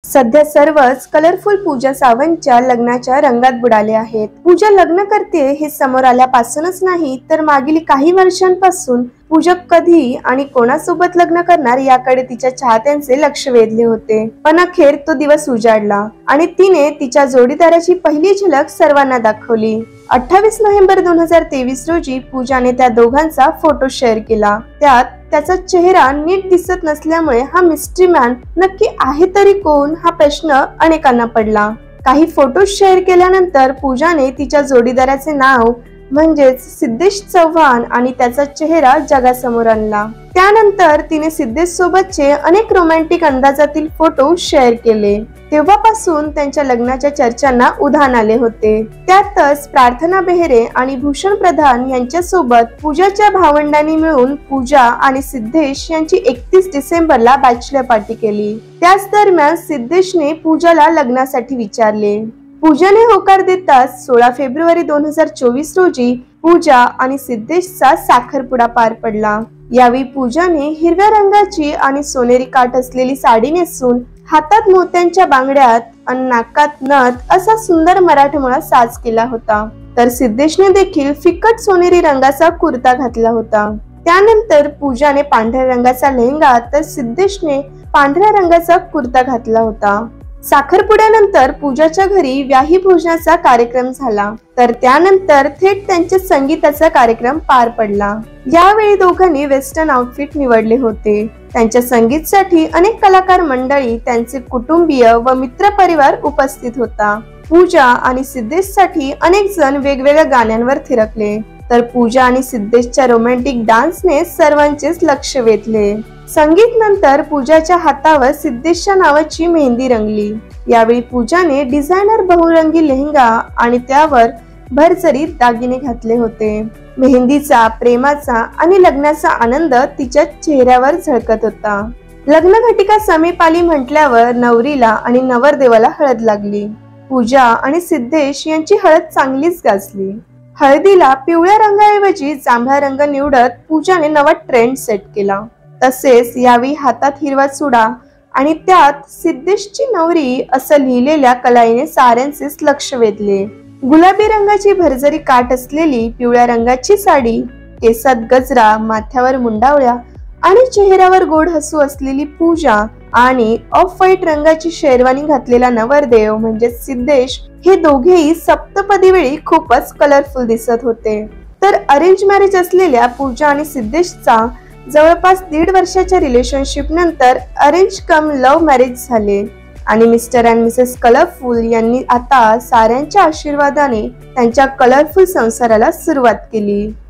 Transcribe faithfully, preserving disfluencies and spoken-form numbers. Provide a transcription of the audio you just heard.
सध्या सर्वच कलरफुल पूजा सावंतच्या लग्नाच्या रंगात बुडाले आहेत। पूजा लग्न करते हे समोर आल्यापासूनच नाही तर मागील काही वर्षांपासून पूजा कधी आणि कोणासोबत लग्न करणार याकडे तिच्या चाहत्यांचे लक्ष वेधले होते। पण अखेर तो दिवस उजाडला आणि तिने तिच्या जोडीदाराची पहिली झलक सर्वांना दाखवली। अठ्ठावीस नोव्हेंबर दोन हजार तेवीस रोजी पूजाने त्या दोघांचा फोटो शेअर केला। त्यात त्याचा चेहरा नीट दिसत नसल्यामुळे हा मिस्ट्री मॅन नक्की आहे तरी कोण हा प्रश्न अनेकांना पडला। काही फोटो शेअर केल्यानंतर पूजाने तिच्या जोडीदाराचे नाव म्हणजेच सिद्धेश चव्हाण आणि त्याचा चेहरा जगासमोर आणला। त्यानंतर तिने सिद्धेश सोबतचे अनेक रोमॅन्टिक अंदाजातील फोटो शेअर केले। तेव्हापासून त्यांच्या लग्नाच्या चर्चांना उधाण आले होते। त्यातच प्रार्थना बेहरे आणि भूषण प्रधान यांच्या सोबत पूजाच्या भावंडांनी मिळून पूजा आणि सिद्धेश यांची एकतीस डिसेंबरला बॅचलर पार्टी केली। त्याच दरम्यान सिद्धेशने पूजाला लग्नासाठी विचारले। पूजाने होकार देताच सोळा फेब्रुवारी दोन हजार चोवीस रोजी पूजा आणि सिद्धेशचा साखरपुडा पार पडला। यावेळी पूजाने हिरव्या रंगाची आणि सोनेरी काठ असलेली साडी नेसून हातात मोत्यांच्या बांगड्यात आणि नाकात नथ असा सुंदर मराठमोळा साज केला होता, तर सिद्धेशने देखील फिकट सोनेरी रंगाचा कुर्ता घातला होता। त्यानंतर पूजाने पांढऱ्या रंगाचा लेहंगा तर सिद्धेशने पांढऱ्या रंगाचा कुर्ता घातला होता। साखरपुड्यानंतर पूजाच्या घरी व्याही भोजनाचा कार्यक्रम झाला, तर त्यानंतर थेट त्यांच्या संगीताचा कार्यक्रम पार पडला। यावेळी दोघांनी वेस्टर्न आउटफिट निवडले होते। त्यांच्या संगीतसाठी अनेक कलाकार मंडळी, त्यांचे कुटुंबीय व मित्र परिवार उपस्थित होता। पूजा आणि सिद्धेशसाठी अनेक जण वेगवेगळ्या गाण्यांवर थिरकले, तर पूजा आणि सिद्धेशच्या रोमॅन्टिक डान्सने सर्वांचेच लक्ष वेधले। संगीत नंतर पूजाच्या हातावर सिद्धेशच्या नावाची मेहंदी रंगली। यावेळी पूजाने डिझायनर बहुरंगी लेहंगा आणि त्यावर भरजरीत दागिने घातले होते। मेहंदीचा, प्रेमाचा आणि लग्नाचा आनंद तिच्या चेहऱ्यावर झळकत होता। लग्न घटिका समीप आली म्हटल्यावर नवरीला आणि नवरदेवाला हळद लागली। पूजा आणि सिद्धेश यांची हळद चांगलीच गाजली। हळदीला पिवळ्या रंगाऐवजी जांभळा रंग निवडत पूजाने नवा ट्रेंड सेट केला। तसेच यावेळी हातात हिरवा चुडा आणि त्यात सिद्धेशची नवरी असं लिहिलेल्या कलाईने साऱ्यांचेच लक्ष वेधले। गुलाबी रंगाची भरजरी काठ असलेली पिवळ्या रंगाची साडी, केसात गजरा, माथ्यावर मुंडावळ्या आणि चेहऱ्यावर गोड हसू असलेली पूजा आणि ऑफ व्हाईट रंगाची शेरवानी घातलेला नवरदेव म्हणजे सिद्धेश हे दोघेही सप्तपदी वेळी खूपच कलरफुल दिसत होते। तर अरेंज मॅरेज असलेल्या पूजा आणि सिद्धेशचा जवळपास दीड वर्षाच्या रिलेशनशिप नंतर अरेंज कम लव्ह मॅरेज झाले आणि मिस्टर अँड मिसेस कलरफुल यांनी आता साऱ्यांच्या आशीर्वादाने त्यांच्या कलरफुल संसाराला सुरुवात केली।